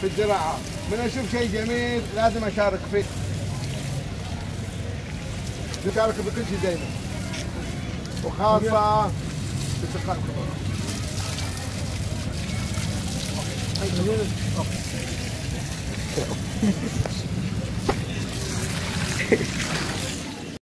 في الزراعة، من أشوف شيء جميل لازم أشارك فيه. نشارك بكل شيء دايما، وخاصة في سقاء الخضار.